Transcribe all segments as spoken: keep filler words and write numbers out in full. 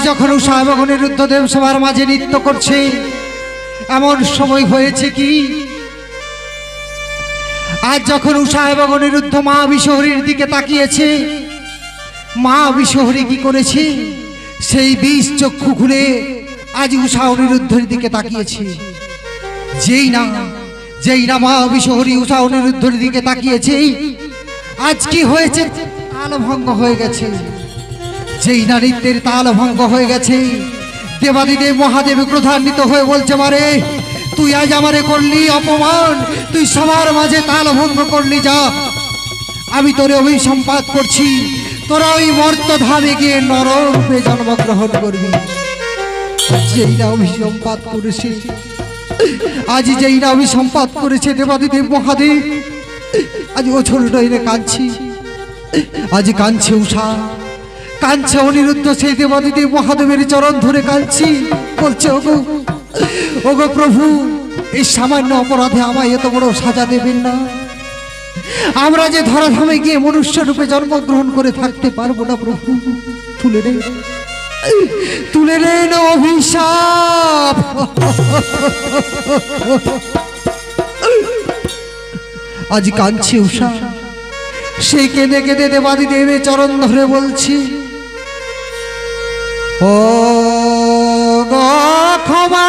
যখন উষা এবং অনিরুদ্ধদেব সবার মাঝে নৃত্য করছে, এমন সময় হয়েছে কি, আজ যখন উষা এবং অনিরুদ্ধ মা বিশ্বহরীর দিকে তাকিয়েছে, মা বিশ্বহরী কি করেছে, সেই বিষ চক্ষু খুলে আজ উষা অনিরুদ্ধের দিকে তাকিয়েছে। যেই না যেই না মা বিশ্বহরী উষা অনিরুদ্ধের দিকে তাকিয়েছে, আজ কি হয়েছে, তাল ভঙ্গ হয়ে গেছে। যেই না নৃত্যের তাল ভঙ্গ হয়ে গেছে, দেবাদিদেব মহাদেব ক্রোধান্বিত হয়ে বলছে, মারে তুই আজ আমারে করলি অপমান, তুই সবার মাঝে তাল ভঙ্গ করলি, যা আমি তোরে অভিসম্পাত করছি, তোরা ওই মর্তধামে গিয়ে নররূপে জন্মগ্রহণ করবি। যেই না অভিসম্পাত করেছে, আজ যেই না অভিসম্পাত করেছে দেবাদিদেব মহাদেব, আজ ওছল নইলে কাঁদছি, আজ কাঁদছে উষা, কাঁদছে অনিরুদ্ধ, সেই দেবাদিদেব মহাদেবের চরণ ধরে কাঁদছি, বলছে ওগো ওগো প্রভু, এই সামান্য অপরাধে আমায় এত বড় সাজা দেবেন না। আমরা যে ধরাধামে গিয়ে মনুষ্য রূপে জন্মগ্রহণ করে থাকতে পারবো না প্রভু, তুলে নেন, তুলে নেন অভিশাপ। আজ কাঁদছে উষা, সেই কেঁদে কেঁদে দেবাদিদেবের চরণ ধরে বলছি, ও গো ক্ষমা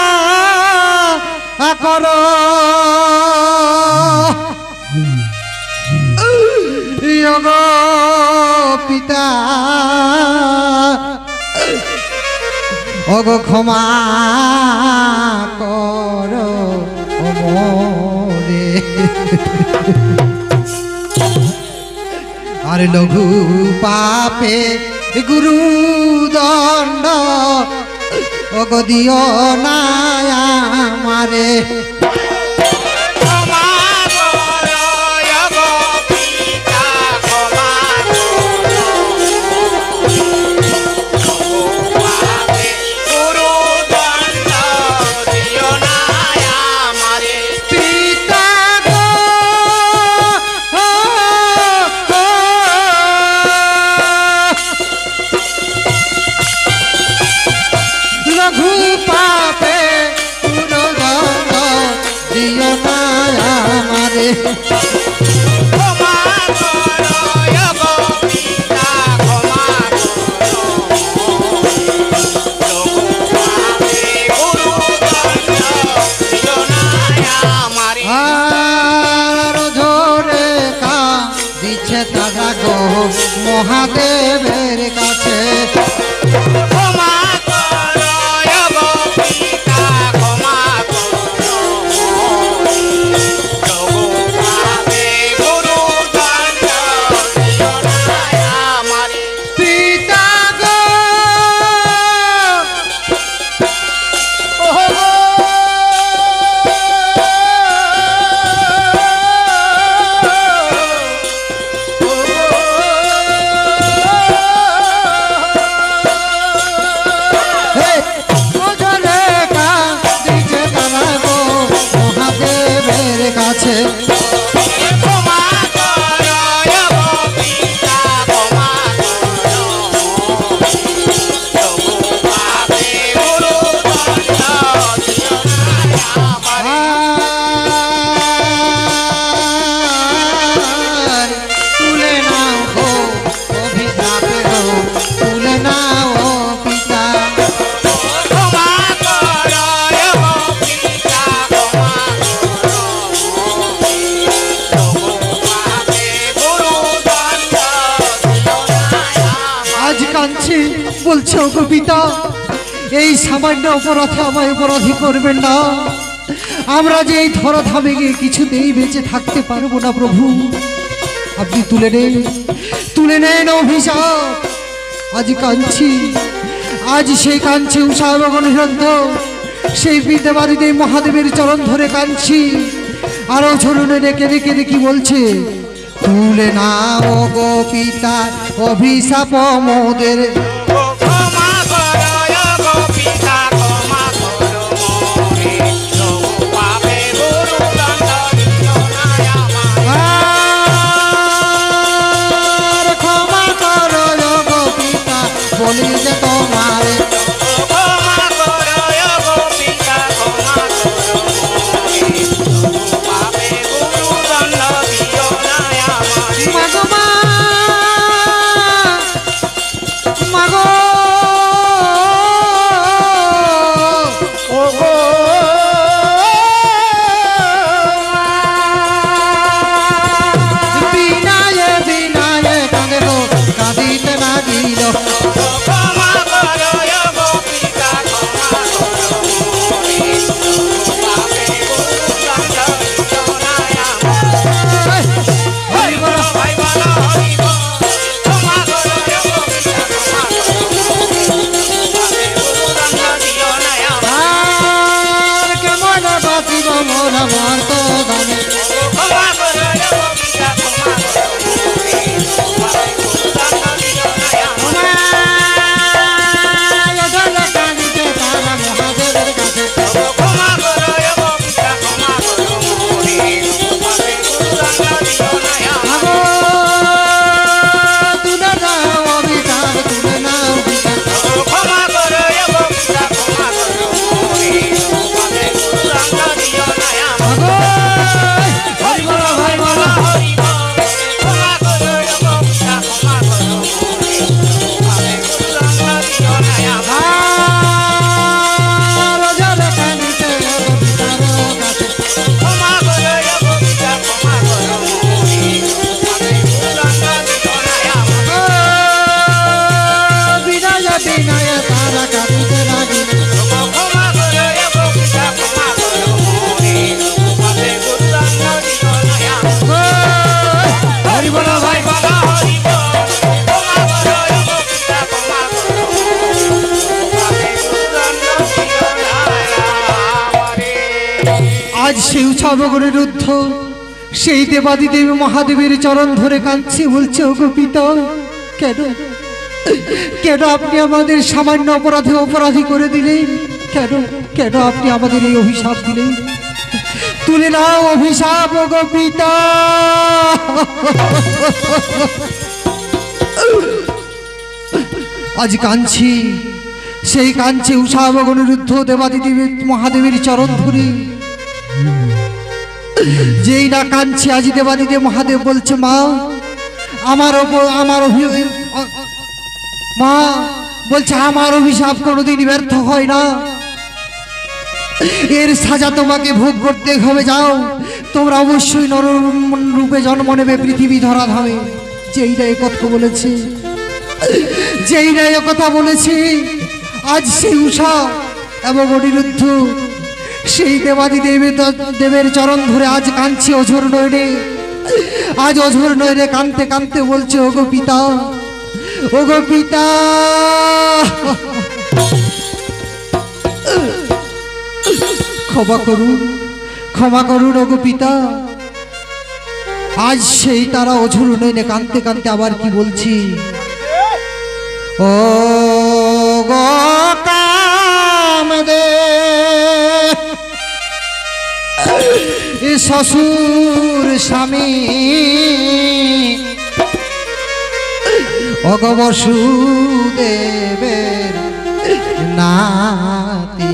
করো, গো পিতা, ওগো ক্ষমা করো মোরে। আর লঘু পাপে গুরু দণ্ড, ওগো দিও না আমারে। মহাদেবের কাছে ক্ষমা করো, গো পিতা ক্ষমা করো, গুরু দণ্ড দিও না আমারে। পিতা গো বলছে, ওগো পিতা, এই সামান্য অপরাধে আমায় অপরাধী করবেন না। আমরা যে এই ধরাধামে গিয়ে কিছুতেই বেঁচে থাকতে পারবো না প্রভু, আপনি তুলে নেন, তুলে নেন অভিশাপ। আজ কাঁদছি, আজ সেই কাঁদছে উষা এবং অনিরুদ্ধ, সেই দেবাদিদেব মহাদেবের চরণ ধরে কাঁদছি। আরো ঝরুনে কেঁদে কেঁদে কি বলছে, তুলে নাও গো পিতা অভিশাপ মোদের। বলি যে তোমারে মোর মর্ত গানে সেই উৎসবগণের রুদ্ধ সেই দেবাদিদেব মহাদেবের চরণ ধরে কাঁদছে বলছে ওগো পিতা কেন কেন আপনি আমাদের সামান্য অপরাধে অপরাধী করে দিলেন কেন কেন আপনি আমাদের এই অভিশাপ দিলেন তুলে নাও অভিশাপ ওগো পিতা আজ কাঁদছি সেই কাঁদছে উৎসবগণের রুদ্ধ দেবাদিদেব মহাদেবের চরণ ধরে যেই না কাঁদছে আজ দেবাদিদেব মহাদেব বলছে মা আমার আমার মা বলছে আমার অভিশাপ কোনোদিন ব্যর্থ হয় না এর সাজা তোমাকে ভোগ করতে হবে যাও তোমরা অবশ্যই নর রূপে জন্ম নেবে পৃথিবী ধরা ধামে যেই না কথা বলেছে যেই না কথা বলেছে আজ সেই উষা এবং অনিরুদ্ধ সেই দেবাদিদেবের দেবের চরণ ধরে আজ কাঁদছে অঝোর নয়নে আজ অঝোর নয়নে কাঁদতে কাঁদতে বলছে ওগো পিতা ওগো পিতা ক্ষমা করুন ক্ষমা করুন ওগো পিতা আজ সেই তারা অঝোর নয়নে কাঁদতে কাঁদতে আবার কি বলছি ও গো কামদে শ্বশুর স্বামী অগ বসুদেবের নাতি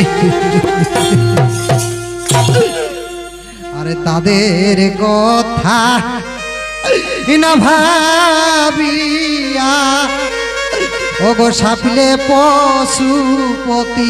আরে তাদের কথা না ভাবিয়া অগ সাপলে পশুপতি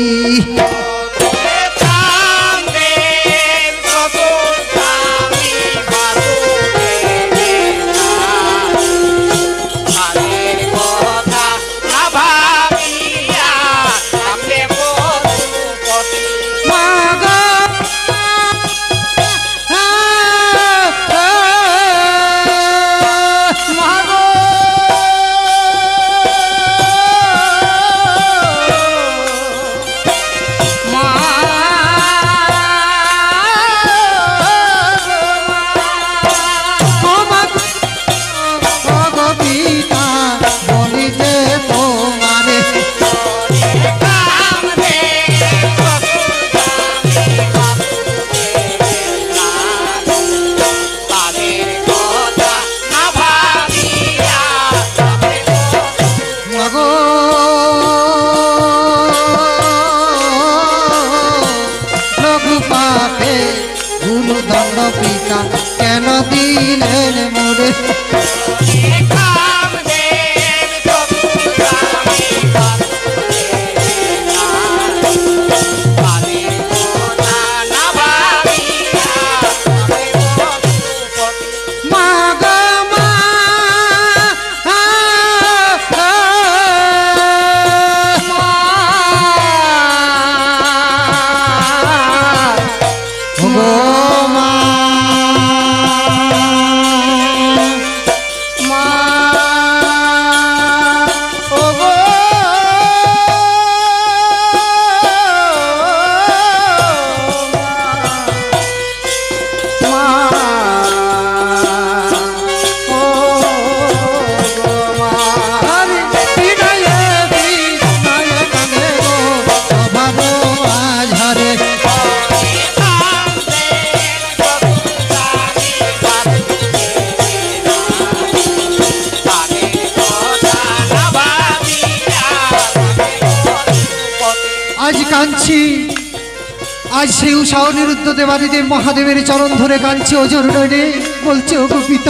কেন দিলেন মোরে সেই উষা অনিরুদ্ধ দেবাদিদেব মহাদেবের চরণ ধরে কাঁদছে ওজোর নয়নে, বলছে ওগো পিতা,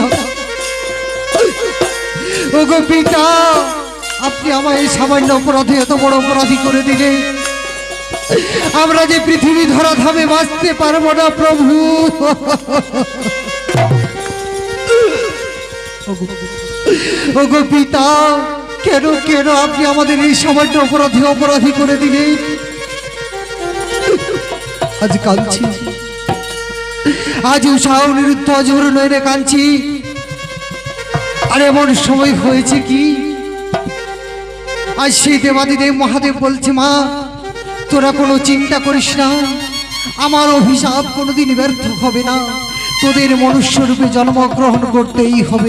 ওগো পিতা, আপনি আমায় এই সামান্য অপরাধে এত বড় অপরাধী করে দিলে, আমরা যে পৃথিবী ধরা ধামে বাঁচতে পারবো না প্রভু। ওগো পিতা, কেন কেন আপনি আমাদের এই সামান্য অপরাধী অপরাধী করে দিলেন? আজ কাঁদছি, আজ উষা অনিরুদ্ধ অজর নয়নে কাঁদছি। আর এমন সময় হয়েছে কি, আজ সেই দেবাদিদেব মহাদেব বলছে, মা তোরা কোনো চিন্তা করিস না, আমার অভিশাপ কোনোদিন ব্যর্থ হবে না, তোদের মনুষ্য রূপে জন্মগ্রহণ করতেই হবে।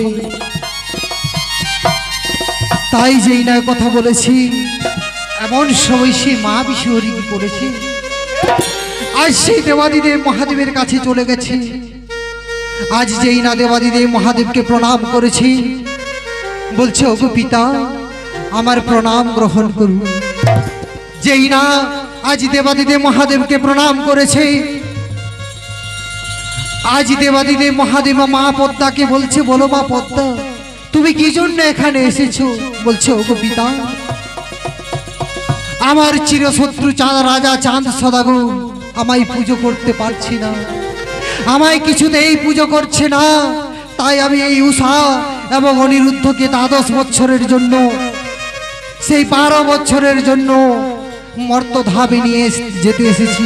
তাই যেই না কথা বলেছি, এমন সময় সে মা বিশ্বহরি কি করেছে, আজ সেই দেবাদিদেব মহাদেবের কাছে চলে গেছে। আজ যেই না দেবাদিদেব মহাদেবকে প্রণাম করেছি, বলছে ওগো পিতা, আমার প্রণাম গ্রহণ করুন। যেই না আজ দেবাদিদেব মহাদেবকে প্রণাম করেছে, আজ দেবাদিদেব মহাদেব মা পদ্মাকে বলছে, বলো মা পদ্মা, তুমি কি জন্য এখানে এসেছো? বলছে ওগো পিতা, আমার চিরশত্রু চাঁদ রাজা চাঁদ সদাগর আমায় পুজো করতে পারছি না, আমায় কিছুতেই পুজো করছে না, তাই আমি এই উষা এবং অনিরুদ্ধকে দ্বাদশ বছরের জন্য, সেই বারো বছরের জন্য মর্তধামে নিয়ে যেতে এসেছি।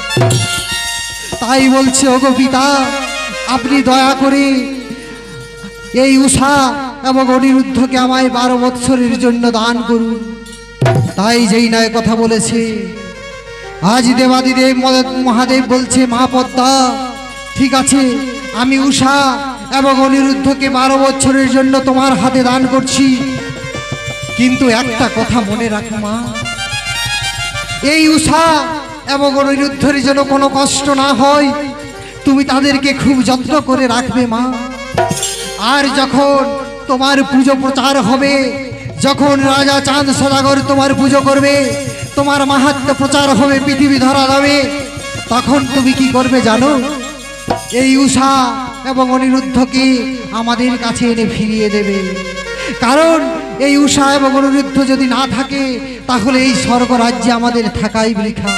তাই বলছে ওগো পিতা, আপনি দয়া করে এই উষা এবং অনিরুদ্ধকে আমায় বারো বছরের জন্য দান করুন। তাই যেই নয় কথা বলেছে, আজ দেবাদিদেব মহাদেব বলছে, মা পদ্মা, ঠিক আছে, আমি উষা এবং অনিরুদ্ধকে বারো বছরের জন্য তোমার হাতে দান করছি, কিন্তু একটা কথা মনে রাখো মা, এই উষা এবং অনিরুদ্ধের যেন কোনো কষ্ট না হয়, তুমি তাদেরকে খুব যত্ন করে রাখবে মা। আর যখন তোমার পুজো প্রচার হবে, যখন রাজা চাঁদ সদাগর তোমার পুজো করবে, তোমার মাহাত্ম্য প্রচার হবে পৃথিবী ধরা যাবে, তখন তুমি কি করবে জানো? এই উষা এবং অনিরুদ্ধকে আমাদের কাছে এনে ফিরিয়ে দেবে। কারণ এই উষা এবং অনিরুদ্ধ যদি না থাকে, তাহলে এই স্বর্গরাজ্যে আমাদের থাকাই বৃথা।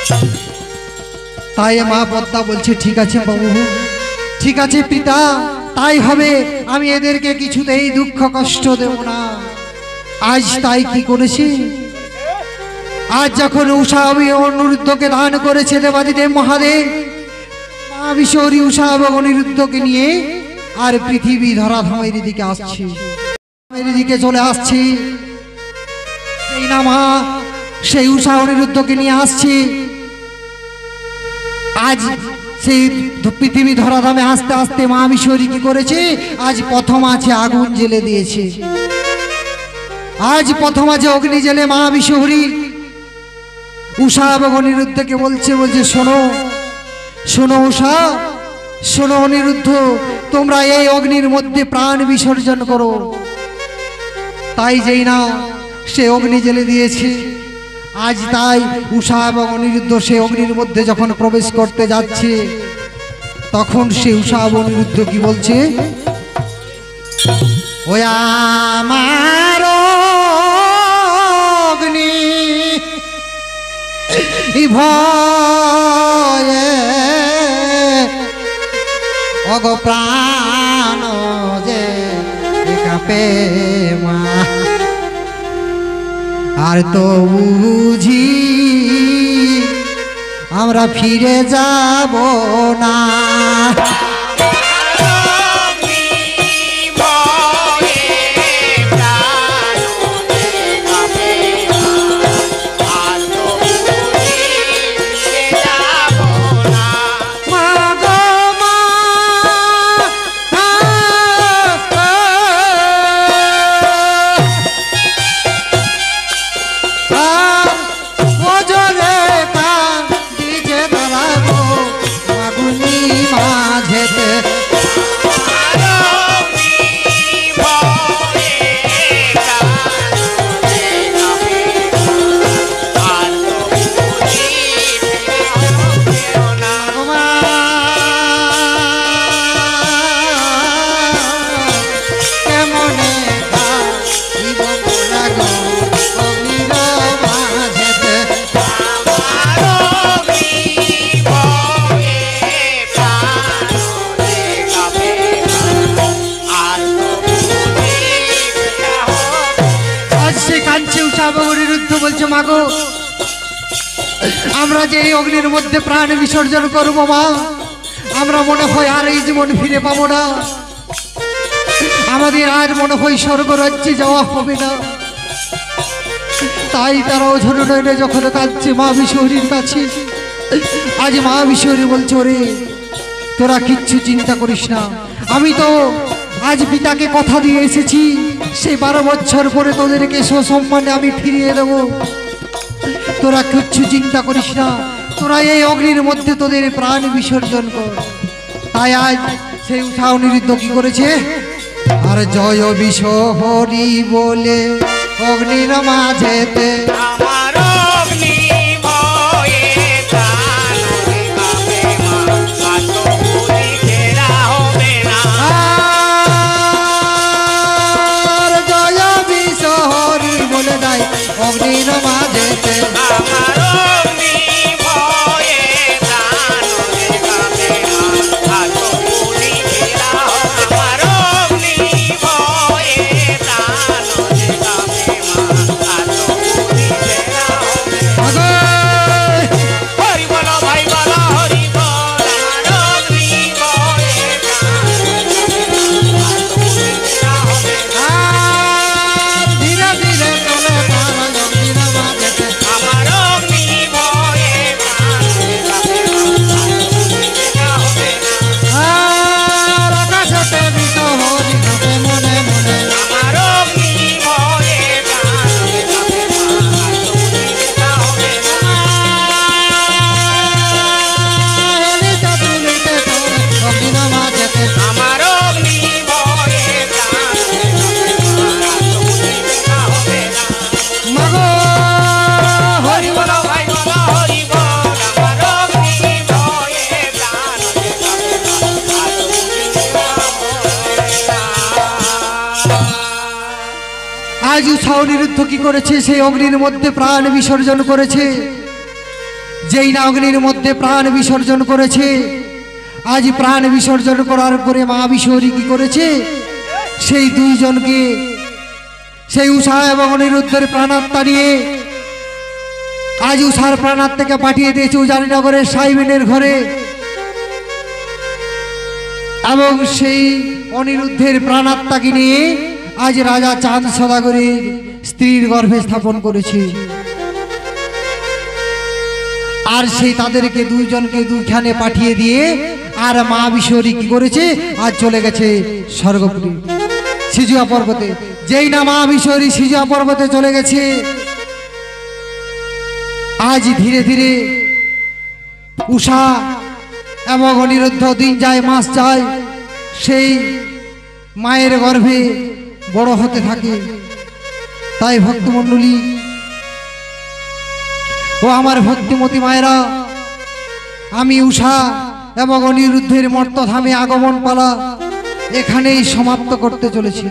তাই মা পদ্মা বলছে, ঠিক আছে বাবু, ঠিক আছে পিতা, তাই হবে, আমি এদেরকে কিছুতেই দুঃখ কষ্ট দেব না। আজ তাই কি করেছি, আজ যখন উষা এবং অনিরুদ্ধকে দান করেছে দেবাদিদেব মহাদেব, মা বিশ্বহরি উষা এবং অনিরুদ্ধকে নিয়ে আর পৃথিবী ধরাধামের দিকে আসছে, দিকে চলে আসছে। সেই না মা সেই উষা অনিরুদ্ধকে নিয়ে আসছে। আজ সেই পৃথিবী ধরাধামে আস্তে আস্তে মা বিশ্বহরি কি করেছে, আজ প্রথম আছে আগুন জ্বেলে দিয়েছে। আজ প্রথম আছে অগ্নি জেলে মা বিশ্বহরি উষা এবং অনিরুদ্ধকে বলছে, বলছে শোনো শোনো উষা, শোনো অনিরুদ্ধ, তোমরা এই অগ্নির মধ্যে প্রাণ বিসর্জন করো। তাই যেই না সে অগ্নি জ্বেলে দিয়েছে, আজ তাই উষা এবং অনিরুদ্ধ সে অগ্নির মধ্যে যখন প্রবেশ করতে যাচ্ছে, তখন সে উষা এবং অনিরুদ্ধ কি বলছে, ও আমার অগ্নি ভয়ে অগ প্রাণ যে কাঁপে মা, আর তো বুঝি আমরা ফিরে যাব না। আমরা যে এই অগ্নির মধ্যে প্রাণ বিসর্জন করব মা, আমরা মনে হয় আর এই জীবন ফিরে পাবো না, আমাদের আর মনে হয় স্বর্গ রাজ্যে যাওয়া হবে না। তাই তারা অঝর নয়নে যখন কাঁদছে মা বিশ্বহরীর কাছে, আজ মা বিশ্বহরী বলছে ওরে তোরা কিচ্ছু চিন্তা করিস না, আমি তো আজ পিতাকে কথা দিয়ে এসেছি, সেই বারো বছর পরে তোদেরকে সসম্মানে আমি ফিরিয়ে দেব, তোরা কিচ্ছু চিন্তা করিস না, তোরা এই অগ্নির মধ্যে তোদের প্রাণ বিসর্জন কর। তাই আজ সেই উষা অনিরুদ্ধ কি করেছে, আর জয় বিশ্বহরী বলে অগ্নির মাঝেতে আমার অগ্নি ভয়ে প্রাণ কাঁপে মা, আর তো পুরি ফেরা হবে না। আর জয় বিশ্বহরী বলে দেয় অগ্নির মাঝেতে আমার অগ্নি ভয়ে প্রাণ কাঁপে মা, আর তো পুরি ফেরা হবে। আমার অগ্নি ভয়ে প্রাণ কাঁপে মা, আর তো পুরি ফেরা হবে। হরি বল ভাই বল হরি বল, আমার অগ্নি ভয়ে প্রাণ কাঁপে মা, আর তো পুরি ফেরা হবে। আর ধীরে ধীরে চলে তার অগ্নির মাঝেতে আমার অগ্নি ভয়ে প্রাণ কাঁপে মা, আর তো পুরি ফেরা হবে না। আর আকাশেতে বিশ্বহরী ঘটে মনে মনে আমার অগ্নি ভয়ে প্রাণ কাঁপে মা, আর তো পুরি ফেরা হবে না। হেলিতে তুলিতে তোর অগ্নির মাঝেতে আমার অগ্নি ভয়ে প্রাণ কাঁপে মা, আর তো পুরি ফেরা হবে না। মাগো হরি বল ভাই বল হরি বল, আমার অগ্নি ভয়ে প্রাণ কাঁপে মা, আর তো পুরি ফেরা হবে না। আজ উষা অনিরুদ্ধ কি করেছে, সেই অগ্নির মধ্যে প্রাণ বিসর্জন করেছে। যেই না অগ্নির মধ্যে প্রাণ বিসর্জন করেছে, আজ প্রাণ বিসর্জন করার পরে মা বিশ্বহরী কি করেছে, সেই দুইজনকে সেই উষা এবং অনিরুদ্ধের প্রাণাত্মা নিয়ে আজ উষার প্রাণাত্মাকে পাঠিয়ে দিয়েছে উজানিনগরের সাইবেনের ঘরে, এবং সেই অনিরুদ্ধের প্রাণাত্মাকে নিয়ে আজ রাজা চাঁদ সদাগরের স্ত্রীর গর্ভে স্থাপন করেছে। আর সেই তাদেরকে দুইজনকে দুইখানে পাঠিয়ে দিয়ে আর মা বিশ্বহরী কি করেছে, আজ চলে গেছে স্বর্গপুরী সিজুয়া পর্বতে। যেই না মা বিশ্বহরী সিজুয়া পর্বতে চলে গেছে, আজ ধীরে ধীরে উষা এবং অনিরুদ্ধ দিন যায় মাস যায়, সেই মায়ের গর্ভে বড় হতে থাকে। তাই ভক্তমণ্ডলী ও আমার ভক্তিমতী মায়েরা, আমি উষা এবং অনিরুদ্ধের মর্তধামে আগমন পালা এখানেই সমাপ্ত করতে চলেছি।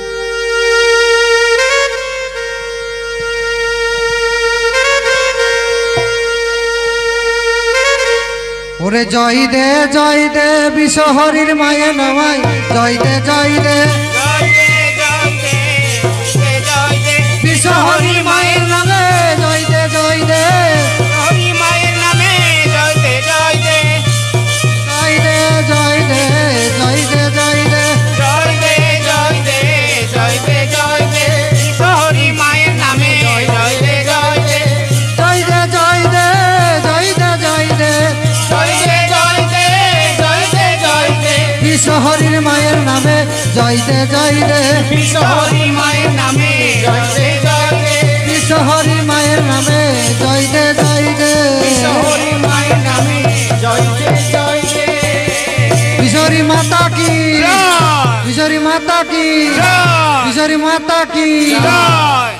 ওরে জয় দে জয় দে বিশ্বহরীর মায়ের নামায়, জয় দে জয় দে জয় দে জয় দে জয় দে বিশ্বহরীর মায়ের নামে, জয় দে জয় দে হরি মায়ের নামে, জয় দে জয় দে জয় দে জয় দে জয় দে জয় দে জয় দে জয় দে জয় দে জয় দে হরি মায়ের নামে, জয় দে জয় দে জয় দে জয় দে জয় দে জয় দে জয় দে জয় দে জয় দে জয় দে বিশ্বহরীর মায়ের নামে, জয় দে জয় দে হরি মায়ের নামে, জয় দে জয় দে বিশ্বহরীর মায়ের নামে, জয় দে জয় দে হরি মায়ের নামে, জয় দে জয় দে বিশ্বহরী মাতা কি, জয় বিশ্বহরী মাতা কি, জয় বিশ্বহরী মাতা কি। জয়